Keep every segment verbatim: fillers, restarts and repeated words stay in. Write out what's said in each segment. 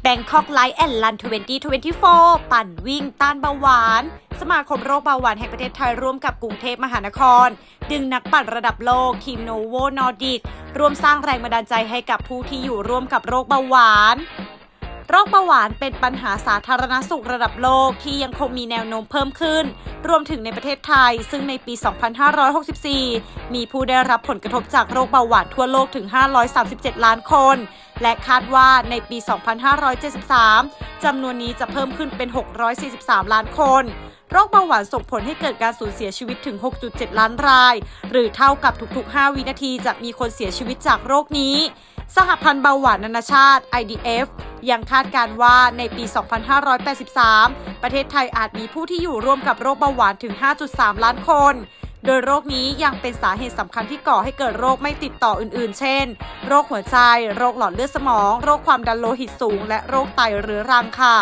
Bangkok Light and Run สองพันยี่สิบสี่ ปั่นวิ่งต้านเบาหวานสมาคมโรคเบาหวานแห่งประเทศไทยร่วมกับกรุงเทพมหานครดึงนักปั่นระดับโลกทีมโนโวนอร์ดิกร่วมสร้างแรงบันดาลใจให้กับผู้ที่อยู่ร่วมกับโรคเบาหวานโรคเบาหวานเป็นปัญหาสาธารณสุขระดับโลกที่ยังคงมีแนวโน้มเพิ่มขึ้นรวมถึงในประเทศไทยซึ่งในปี สองพันห้าร้อยหกสิบสี่ มีผู้ได้รับผลกระทบจากโรคเบาหวานทั่วโลกถึง ห้าร้อยสามสิบเจ็ด ล้านคนและคาดว่าในปี สองพันห้าร้อยเจ็ดสิบสาม จำนวนนี้จะเพิ่มขึ้นเป็น หกร้อยสี่สิบสาม ล้านคนโรคเบาหวานส่งผลให้เกิดการสูญเสียชีวิตถึง หกจุดเจ็ด ล้านรายหรือเท่ากับทุกๆ ห้า วินาทีจะมีคนเสียชีวิตจากโรคนี้สหพันธ์เบาหวานนานาชาติ ไอ ดี เอฟ ยังคาดการณ์ว่าในปี สองพันห้าร้อยแปดสิบสาม ประเทศไทยอาจมีผู้ที่อยู่ร่วมกับโรคเบาหวานถึง ห้าจุดสาม ล้านคนโดยโรคนี้ยังเป็นสาเหตุสำคัญที่ก่อให้เกิดโรคไม่ติดต่ออื่นๆเช่นโรคหัวใจโรคหลอดเลือดสมองโรคความดันโลหิตสูงและโรคไตเรื้อรังค่ะ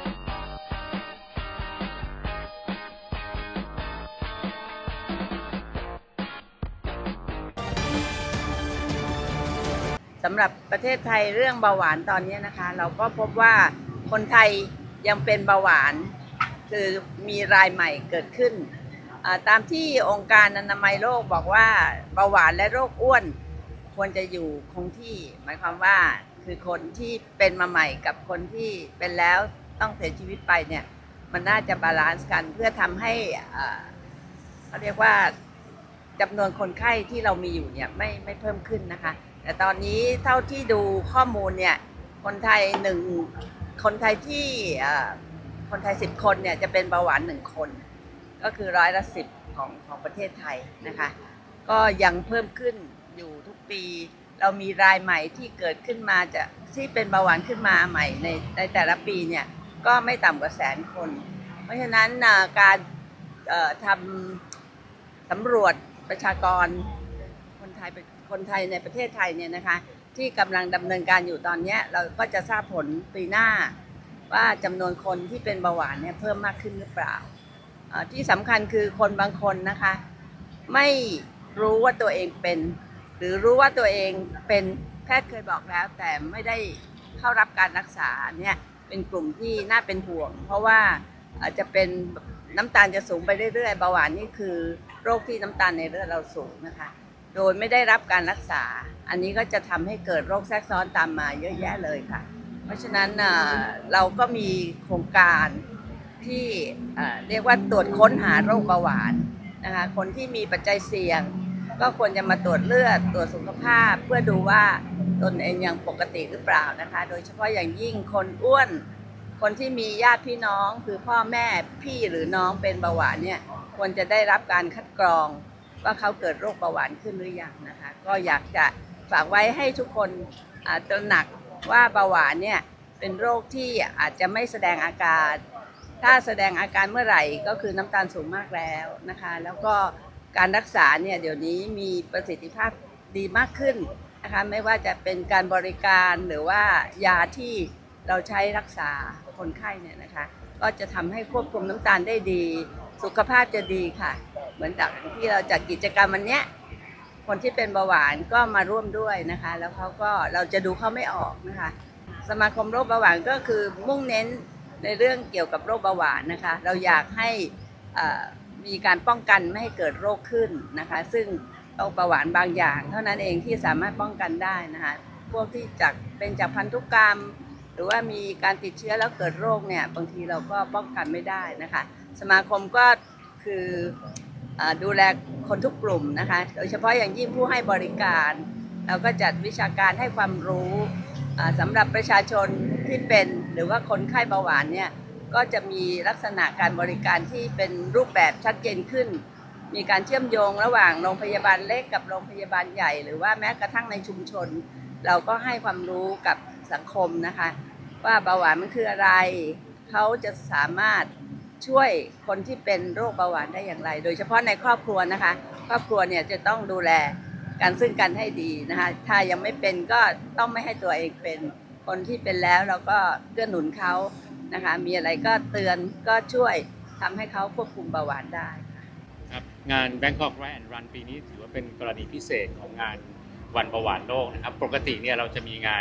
สำหรับประเทศไทยเรื่องเบาหวานตอนนี้นะคะเราก็พบว่าคนไทยยังเป็นเบาหวานคือมีรายใหม่เกิดขึ้นตามที่องค์การอนามัยโลกบอกว่าเบาหวานและโรคอ้วนควรจะอยู่คงที่หมายความว่าคือคนที่เป็นมาใหม่กับคนที่เป็นแล้วต้องเสียชีวิตไปเนี่ยมันน่าจะบาลานซ์กันเพื่อทำให้เขาเรียกว่าจำนวนคนไข้ที่เรามีอยู่เนี่ยไม่ไม่เพิ่มขึ้นนะคะแต่ตอนนี้เท่าที่ดูข้อมูลเนี่ยคนไทยหนึ่งคนไทยที่คนไทยสิบคนเนี่ยจะเป็นเบาหวานหนึ่งคนก็คือร้อยละสิบของของประเทศไทยนะคะก็ยังเพิ่มขึ้นอยู่ทุกปีเรามีรายใหม่ที่เกิดขึ้นมาจะที่เป็นเบาหวานขึ้นมาใหม่ในในแต่ละปีเนี่ยก็ไม่ต่ำกว่าแสนคนเพราะฉะนั้นการทำสำรวจประชากรคนไทยคนไทยในประเทศไทยเนี่ยนะคะที่กำลังดำเนินการอยู่ตอนนี้เราก็จะทราบผลปีหน้าว่าจำนวนคนที่เป็นเบาหวานเนี่ยเพิ่มมากขึ้นหรือเปล่าที่สำคัญคือคนบางคนนะคะไม่รู้ว่าตัวเองเป็นหรือรู้ว่าตัวเองเป็นแพทย์เคยบอกแล้วแต่ไม่ได้เข้ารับการรักษาเนี่ยเป็นกลุ่มที่น่าเป็นห่วงเพราะว่าอาจจะเป็นน้ำตาลจะสูงไปเรื่อยๆเบาหวานนี่คือโรคที่น้ำตาลในเลือดเราสูงนะคะโดยไม่ได้รับการรักษาอันนี้ก็จะทำให้เกิดโรคแทรกซ้อนตามมาเยอะแยะเลยค่ะเพราะฉะนั้นเราก็มีโครงการที่เรียกว่าตรวจค้นหาโรคเบาหวานนะคะคนที่มีปัจจัยเสี่ยงก็ควรจะมาตรวจเลือดตรวจสุขภาพเพื่อดูว่าตนเองยังปกติหรือเปล่านะคะโดยเฉพาะอย่างยิ่งคนอ้วนคนที่มีญาติพี่น้องคือพ่อแม่พี่หรือน้องเป็นเบาหวานเนี่ยควรจะได้รับการคัดกรองว่าเขาเกิดโรคเบาหวานขึ้นหรือยังนะคะก็อยากจะฝากไว้ให้ทุกคนตระหนักว่าเบาหวานเนี่ยเป็นโรคที่อาจจะไม่แสดงอาการถ้าแสดงอาการเมื่อไหร่ก็คือน้ำตาลสูงมากแล้วนะคะแล้วก็การรักษาเนี่ยเดี๋ยวนี้มีประสิทธิภาพดีมากขึ้นนะคะไม่ว่าจะเป็นการบริการหรือว่ายาที่เราใช้รักษาคนไข้เนี่ยนะคะก็จะทำให้ควบคุมน้ำตาลได้ดีสุขภาพจะดีค่ะเหมือนจากที่เราจัดกิจกรรมวันนี้คนที่เป็นเบาหวานก็มาร่วมด้วยนะคะแล้วเขาก็เราจะดูเขาไม่ออกนะคะสมาคมโรคเบาหวานก็คือมุ่งเน้นในเรื่องเกี่ยวกับโรคเบาหวานนะคะเราอยากให้มีการป้องกันไม่ให้เกิดโรคขึ้นนะคะซึ่งโรคเบาหวานบางอย่างเท่านั้นเองที่สามารถป้องกันได้นะคะพวกที่จากเป็นจากพันธุกรรมหรือว่ามีการติดเชื้อแล้วเกิดโรคเนี่ยบางทีเราก็ป้องกันไม่ได้นะคะสมาคมก็คือดูแลคนทุกกลุ่มนะคะโดยเฉพาะอย่างยิ่งผู้ให้บริการเราก็จัดวิชาการให้ความรู้สำหรับประชาชนที่เป็นหรือว่าคนไข้เบาหวานเนี่ยก็จะมีลักษณะการบริการที่เป็นรูปแบบชัดเจนขึ้นมีการเชื่อมโยงระหว่างโรงพยาบาลเล็กกับโรงพยาบาลใหญ่หรือว่าแม้กระทั่งในชุมชนเราก็ให้ความรู้กับสังคมนะคะว่าเบาหวานมันคืออะไรเขาจะสามารถช่วยคนที่เป็นโรคเบาหวานได้อย่างไรโดยเฉพาะในครอบครัวนะคะครอบครัวเนี่ยจะต้องดูแลกันซึ่งกันให้ดีนะคะถ้ายังไม่เป็นก็ต้องไม่ให้ตัวเองเป็นคนที่เป็นแล้วเราก็เกื้อหนุนเขานะคะมีอะไรก็เตือนก็ช่วยทำให้เขาควบคุมเบาหวานได้ครับงาน Bangkok Light and Run ปีนี้ถือว่าเป็นกรณีพิเศษของงานวันเบาหวานโลกนะครับปกติเนี่ยเราจะมีงาน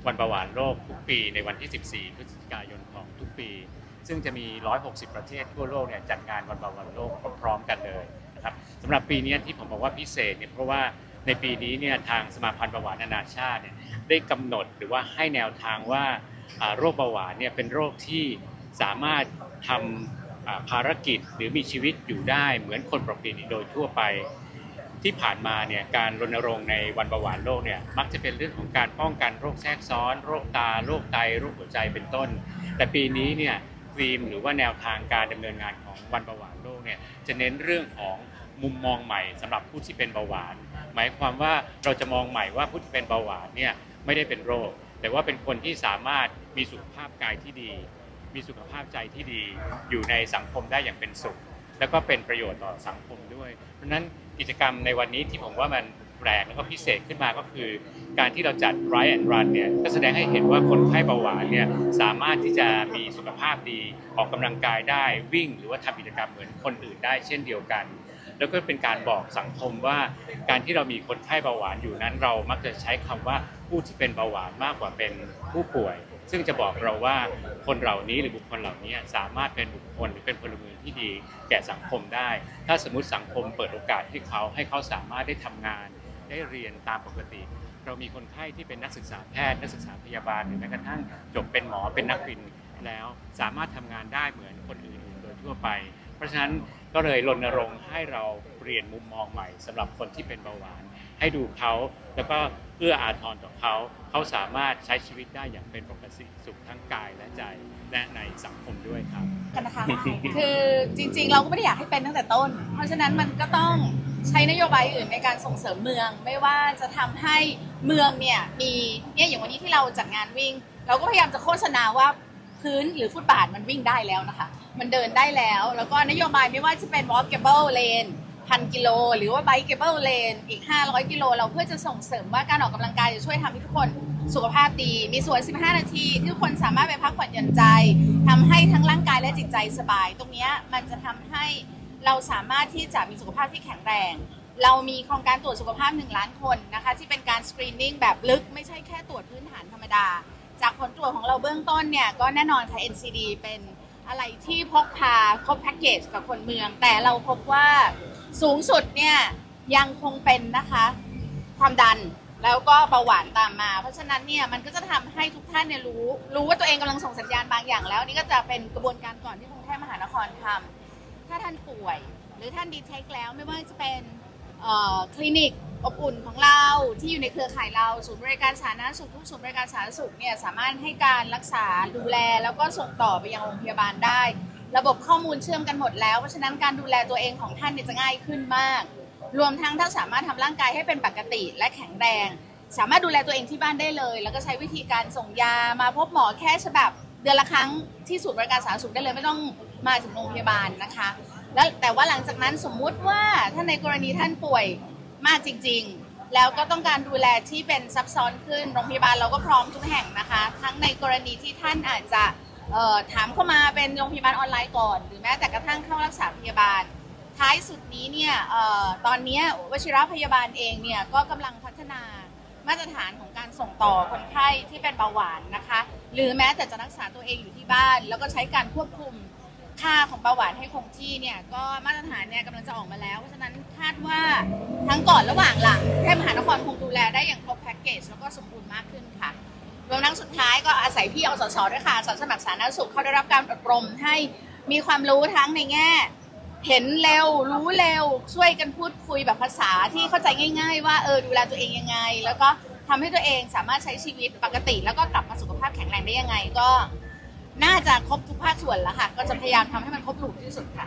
วันเบาหวานโลกทุกปีในวันที่ สิบสี่ พฤศจิกายนของทุกปีซึ่งจะมี หนึ่งร้อยหกสิบ ประเทศทั่วโลกเนี่ยจัดงานวันเบาหวานโลกพร้อมๆกันเลยนะครับสำหรับปีนี้ที่ผมบอกว่าพิเศษเนี่ยเพราะว่าในปีนี้เนี่ยทางสมาพันธ์เบาหวานนานาชาติเนี่ยได้กำหนดหรือว่าให้แนวทางว่าโรคเบาหวานเนี่ยเป็นโรคที่สามารถทำภารกิจหรือมีชีวิตอยู่ได้เหมือนคนปกติโดยทั่วไปที่ผ่านมาเนี่ยการรณรงค์ในวันเบาหวานโลกเนี่ยมักจะเป็นเรื่องของการป้องกันโรคแทรกซ้อนโรคตาโรคไตโรคหัวใจเป็นต้นแต่ปีนี้เนี่ยธีมหรือว่าแนวทางการดำเนินงานของวันเบาหวานโลกเนี่ยจะเน้นเรื่องของมุมมองใหม่สำหรับผู้ที่เป็นเบาหวานหมายความว่าเราจะมองใหม่ว่าผู้ที่เป็นเบาหวานเนี่ยไม่ได้เป็นโรคแต่ว่าเป็นคนที่สามารถมีสุขภาพกายที่ดีมีสุขภาพใจที่ดีอยู่ในสังคมได้อย่างเป็นสุขแล้วก็เป็นประโยชน์ต่อสังคมด้วยเพราะฉะนั้นกิจกรรมในวันนี้ที่ผมว่ามันแปลกแล้วก็พิเศษขึ้นมาก็คือการที่เราจัด Ride and Run เนี่ยก็แสดงให้เห็นว่าคนไข้เบาหวานเนี่ยสามารถที่จะมีสุขภาพดีออกกำลังกายได้วิ่งหรือว่าทำกิจกรรมเหมือนคนอื่นได้เช่นเดียวกันแล้วก็เป็นการบอกสังคมว่าการที่เรามีคนไข้เบาหวานอยู่นั้นเรามักจะใช้คำว่าผู้ที่เป็นเบาหวานมากกว่าเป็นผู้ป่วยซึ่งจะบอกเราว่าคนเหล่านี้หรือบุคคลเหล่านี้สามารถเป็นบุคคลหรือเป็นพลเมืองที่ดีแก่สังคมได้ถ้าสมมุติสังคมเปิดโอกาสให้เขาให้เขาสามารถได้ทำงานได้เรียนตามปกติเรามีคนไข้ที่เป็นนักศึกษาแพทย์นักศึกษาพยาบาลหรือแม้กระทั่งจบเป็นหมอเป็นนักบินแล้วสามารถทำงานได้เหมือนคนอื่นๆโดยทั่วไปเพราะฉะนั้นก็เลยรณรงค์ให้เราเปลี่ยนมุมมองใหม่สำหรับคนที่เป็นเบาหวานให้ดูเขาแล้วก็เอื้ออาทรต่อเขาเขาสามารถใช้ชีวิตได้อย่างเป็นปกติสุขทั้งกายและใจและในสังคมด้วยครับกันนะคะคือจริงๆเราก็ไม่ได้อยากให้เป็นตั้งแต่ต้นเพราะฉะนั้นมันก็ต้องใช้นโยบายอื่นในการส่งเสริมเมืองไม่ว่าจะทำให้เมืองเนี่ยมีเนี่ยอย่างวันนี้ที่เราจัดงานวิ่งเราก็พยายามจะโฆษณาว่าพื้นหรือฟุตบาทมันวิ่งได้แล้วนะคะมันเดินได้แล้วแล้วก็นโยบายไม่ว่าจะเป็น walkable lane พันกิโลหรือว่า bikeable lane อีกห้าร้อยกิโลเราเพื่อจะส่งเสริมว่าการออกกำลังกายจะช่วยทำให้ทุกคนสุขภาพดีมีสวนสิบห้านาทีที่ทุกคนสามารถไปพักผ่อนหย่อนใจทำให้ทั้งร่างกายและจิตใจสบายตรงนี้มันจะทำให้เราสามารถที่จะมีสุขภาพที่แข็งแรงเรามีโครงการตรวจสุขภาพหนึ่งล้านคนนะคะที่เป็นการสกรีนนิ่งแบบลึกไม่ใช่แค่ตรวจพื้นฐานธรรมดาจากผลตรวจของเราเบื้องต้นเนี่ยก็แน่นอนค่ะ เอ็น ซี ดี เป็นอะไรที่พกพาครบแพ็กเกจกับคนเมืองแต่เราพบว่าสูงสุดเนี่ยยังคงเป็นนะคะความดันแล้วก็เบาหวานตามมาเพราะฉะนั้นเนี่ยมันก็จะทำให้ทุกท่านเนี่ยรู้รู้ว่าตัวเองกำลังส่งสัญญาณบางอย่างแล้วนี่ก็จะเป็นกระบวนการก่อนที่กรุงเทพมหานครทำถ้าท่านป่วยหรือท่านดีเทคแล้วไม่ว่าจะเป็นคลินิกอบอุ่นของเราที่อยู่ในเครือข่ายเราศูนย์บริการสาธารณสุขทุกศูนย์บริการสาธารณสุขเนี่ยสามารถให้การรักษาดูแลแล้วก็ส่งต่อไปยังโรงพยาบาลได้ระบบข้อมูลเชื่อมกันหมดแล้วเพราะฉะนั้นการดูแลตัวเองของท่านเนี่ยจะง่ายขึ้นมากรวมทั้งท่านสามารถทำร่างกายให้เป็นปกติและแข็งแรงสามารถดูแลตัวเองที่บ้านได้เลยแล้วก็ใช้วิธีการส่งยามาพบหมอแค่ฉบับเดือนละครั้งที่ศูนย์บริการสาธารณสุขได้เลยไม่ต้องมาถึงโรงพยาบาลนะคะแล้วแต่ว่าหลังจากนั้นสมมุติว่าถ้าในกรณีท่านป่วยมากจริงๆแล้วก็ต้องการดูแลที่เป็นซับซ้อนขึ้นโรงพยาบาลเราก็พร้อมทุกแห่งนะคะทั้งในกรณีที่ท่านอาจจะถามเข้ามาเป็นโรงพยาบาลออนไลน์ก่อนหรือแม้แต่กระทั่งเข้ารักษาพยาบาลท้ายสุดนี้เนี่ยตอนนี้วชิรพยาบาลเองเนี่ยก็กำลังพัฒนามาตรฐานของการส่งต่อคนไข้ที่เป็นเบาหวานนะคะหรือแม้แต่จะรักษาตัวเองอยู่ที่บ้านแล้วก็ใช้การควบคุมค่าของเบาหวานให้คงที่เนี่ยก็มาตรฐานเนี่ยกำลังจะออกมาแล้วเพราะฉะนั้นคาดว่าทั้งก่อนระหว่างหลังกรุงเทพมหานครคงดูแลได้อย่างครบแพ็กเกจแล้วก็สมบูรณ์มากขึ้นค่ะรวมทั้งสุดท้ายก็อาศัยพี่อสสด้วยค่ะอาสาสมัครสาธารณสุขเขาได้รับการอบรมให้มีความรู้ทั้งในแง่เห็นเร็วรู้เร็วช่วยกันพูดคุยแบบภาษาที่เข้าใจง่ายๆว่าเออดูแลตัวเองยังไงแล้วก็ทำให้ตัวเองสามารถใช้ชีวิตปกติแล้วก็กลับมาสุขภาพแข็งแรงได้ยังไงก็น่าจะครบทุกภาคส่วนแล้วค่ะก็จะพยายามทำให้มันครบถ้วนที่สุดค่ะ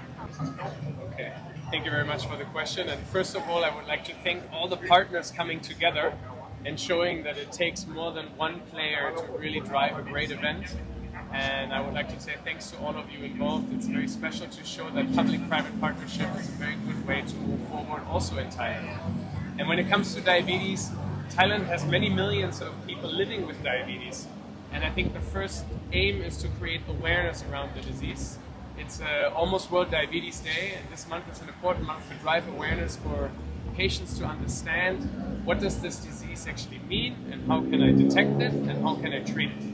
Okay. Thank you very much for the question. And first of all, I would like to thank all the partners coming together and showing that it takes more than one player to really drive a great event. And I would like to say thanks to all of you involved. It's very special to show that public-private partnership is a very good way to move forward also in Thailand. And when it comes to diabetes, Thailand has many millions of people living with diabetes. And I think the first aim is to create awareness around the disease. It's uh, almost World Diabetes Day, and this month is an important month to drive awareness for patients to understand what does this disease actually mean and how can I detect it and how can I treat it.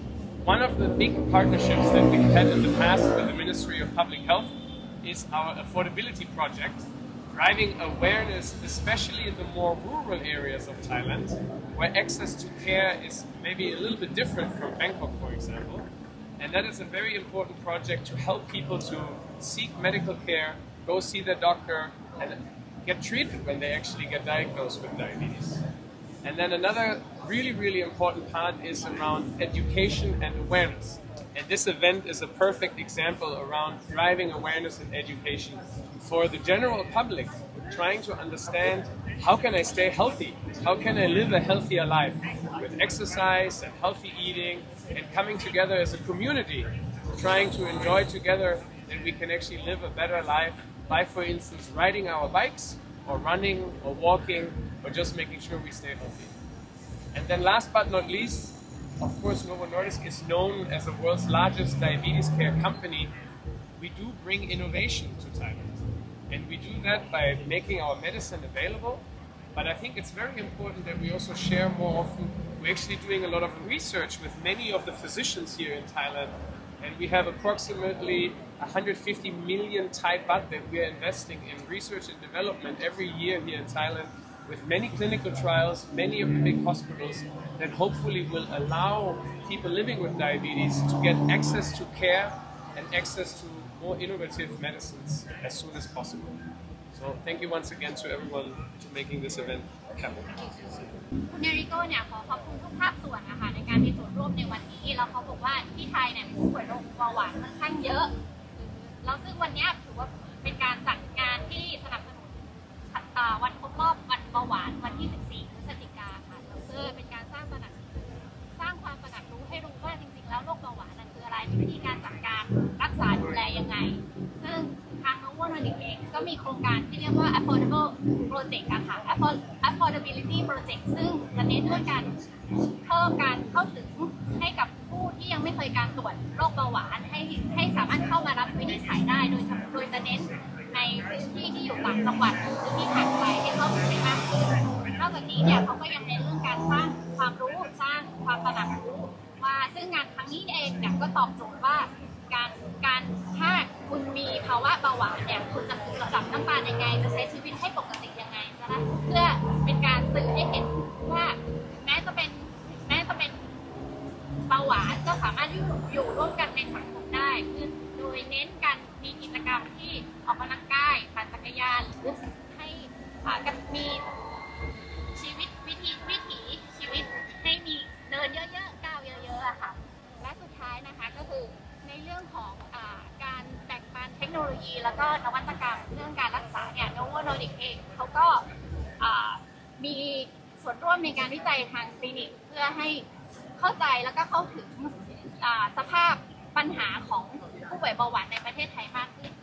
One of the big partnerships that we've had in the past with the Ministry of Public Health is our affordability project, driving awareness, especially in the more rural areas of Thailand, where access to care is maybe a little bit different from Bangkok, for example. And that is a very important project to help people to seek medical care, go see their doctor, and get treated when they actually get diagnosed with diabetes. And then another really, really important part is around education and awareness. And this event is a perfect example around driving awareness and education for the general public, trying to understand how can I stay healthy? How can I live a healthier life with exercise and healthy eating and coming together as a community, trying to enjoy together that we can actually live a better life by, for instance, riding our bikes or running or walking or just making sure we stay healthy. And then last but not least, of course, Novo Nordisk is known as the world's largest diabetes care company. We do bring innovation to Thailand. And we do that by making our medicine available. But I think it's very important that we also share more often. We're actually doing a lot of research with many of the physicians here in Thailand. And we have approximately one hundred fifty million Thai baht that we are investing in research and development every year here in Thailand, with many clinical trials, many of the big hospitals that hopefully will allow people living with diabetes to get access to care and access to more innovative medicines as soon as possible. So thank you once again to everyone to making this event happen. คุณเนริโก้เนี่ยขอขอบคุณทุกภาคส่วนนะคะในการมีส่วนร่วมในวันนี้แล้วเขาบอกว่าที่ไทยเนี่ยผู้ป่วยโรคเบาหวานค่อนข้างเยอะแล้วซึ่งวันนี้ถือว่าเป็นการจัดงานที่สนับสนุนวันครบรอบวันเบาหวานวันที่สิบสี่พฤศจิกายนค่ะเพื่อเป็นการสร้างตระหนักสร้างความตระหนักรู้ให้รู้ว่าจริงๆแล้วโรคเบาหวานนั้นคืออะไรมีวิธีการจัดการรักษาดูแลยังไงซึ่งทาง Novo Nordisk เองก็มีโครงการที่เรียกว่า Affordable Project อะค่ะ Affordability Project ซึ่งจะเน้นด้วยการเพิ่มการเข้าถึงให้กับผู้ที่ยังไม่เคยการตรวจโรคเบาหวานให้ให้สามารถเข้ามารับวินิจฉัยได้โดยโดยจะเน้นในพื้นที่ที่อยู่ต่างจังหวัดหรือที่ห่างไกลให้เข้าถึงได้มากขึ้นนอกจากนี้เนี่ยเขาก็ยังเน้นเรื่องการสร้างความรู้สร้างความตระหนักรู้ว่าซึ่งงานครั้งนี้เองเนี่ยก็ตอบโจทย์ว่าการการถ้าคุณมีภาวะเบาหวานเนี่ยคุณจะคุมระดับน้ำตาลยังไงจะใช้ชีวิตให้ปกติยังไงนะคะเพื่อเป็นการสื่อให้เห็นว่าแม้จะเป็นแม้จะเป็นเบาหวานก็สามารถอยู่อยู่ร่วมกันในสังคมได้โดยเน้นการมีกิจกรรมที่ออกกำลังกายปั่นจักรยานหรือให้กันมีชีวิตวิถีวิถีชีวิตให้มีเดินเยอะๆก้าวเยอะๆอะค่ะและสุดท้ายนะคะก็คือในเรื่องของอ่าการแบ่งปันเทคโนโลยีแล้วก็นวัตกรรมเรื่องการรักษาเนี่ย Novo Nordisk เองเขาก็อ่ามีส่วนร่วมในการวิจัยทางคลินิกเพื่อให้เข้าใจแล้วก็เข้าถึงอ่าสภาพปัญหาของผู้ป่วยเบาหวานในประเทศไทยมากขึ้น